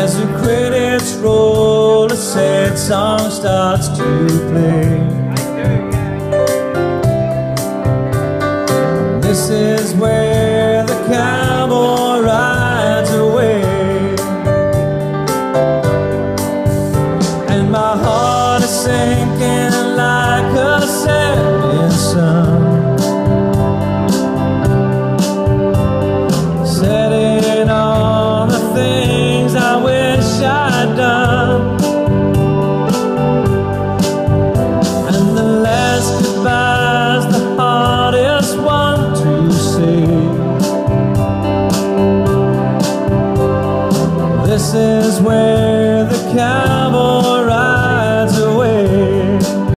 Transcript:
As the credits roll, a sad song starts to play. This is where the cowboy rides away, and my heart is sinking like a setting sun, setting on the things I wish I'd done. And the last goodbye's the hardest one to say. This is where